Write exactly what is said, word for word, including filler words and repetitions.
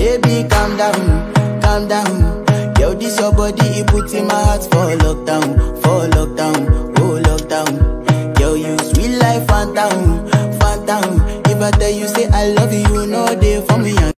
Baby, calm down, calm down. Yo, this your body, it puts in my heart for lockdown, for lockdown, oh lockdown. Yo, you sweet life, phantom, phantom. If I tell you say I love you, you know they for me.